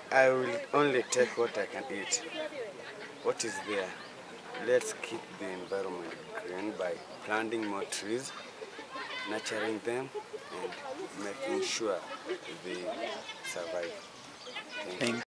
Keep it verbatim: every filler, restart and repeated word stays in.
I will only take what I can eat. What is there? Let's keep the environment green by planting more trees, nurturing them, and making sure they survive. Thank you. Thank